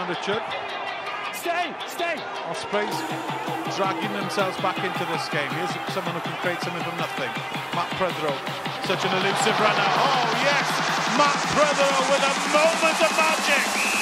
Down to Chud. Stay! Ospreys dragging themselves back into this game. Here's someone who can create something from nothing. Protheroe, such an elusive runner. Oh yes, Protheroe with a moment of magic.